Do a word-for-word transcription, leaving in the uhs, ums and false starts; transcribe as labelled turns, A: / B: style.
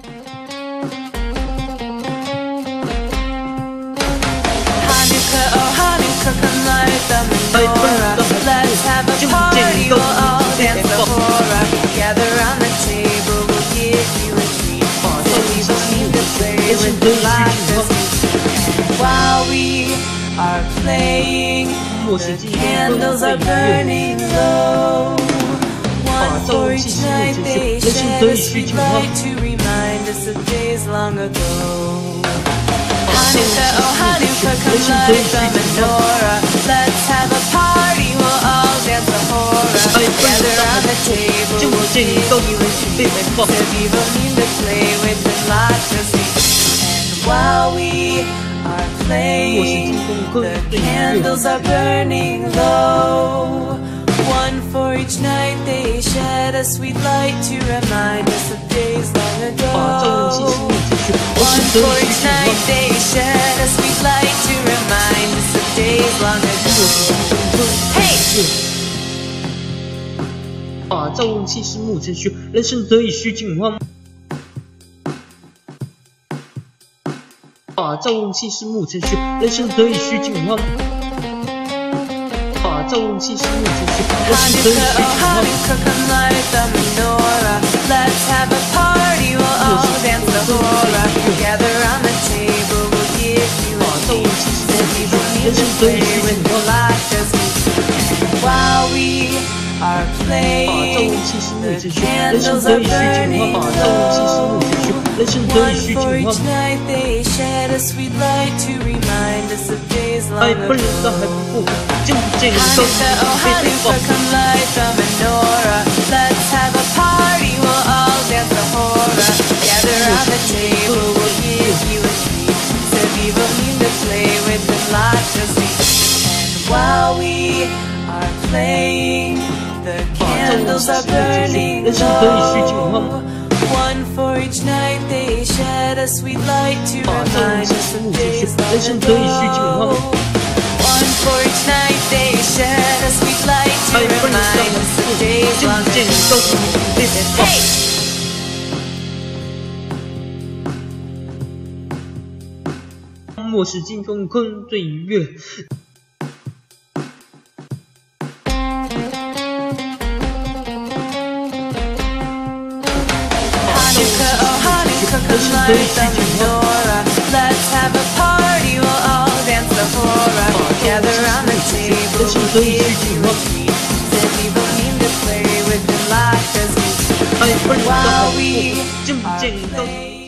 A: Hanukkah, oh Hanukkah, come light the menorah. Let's have a party, we'll all dance the hora. Gather round the table, we'll give you a treat. So we will need to play with the lights. And while we are playing, the candles are burning low. One for each night they shed a sweet light to remind us of days long ago. Hanukkah, oh Hanukkah, come light the menorah. Let's have a party, we'll all dance the hora. Gather round the table, we'll give you a treat. So people need to play with the lights as we. And while we are playing, the candles are burning low. One for each night they shed a sweet light to remind us of days long ago. One for each night they shed a sweet light to remind us of days long ago. Hey!
B: 啊，朝闻气势暮成雪，人生得以须尽欢。啊，朝闻气势暮成雪，人生得以须尽欢。
A: Hanukkah, oh Hanukkah, come light the menorah. Let's have a party, we'll all dance the hora. Gather round the table, we'll give you a treat. So people need to play with the lights as we. And while we are playing, the candles are burning low. One for each night they shed a sweet light to remind us of days long ago. Hanukkah, oh Hanukkah, come light the menorah. Let's have a party, we'll all dance the hora. Gather round the table, we'll give you a treat. So people need to play with the lights as we. And while we are playing, the candles are burning low. One for each night they shed a sweet light to remind us of days long ago. One for each night they shed a sweet light to remind us of days long ago. Hey!
B: 莫使金风困醉月。
A: Hanukkah, oh Hanukkah, come light the menorah. Let's have a party, we'll all dance the hora. Gather round the table, we'll give you a treat. So people need to play with the lights as we. While we are playing.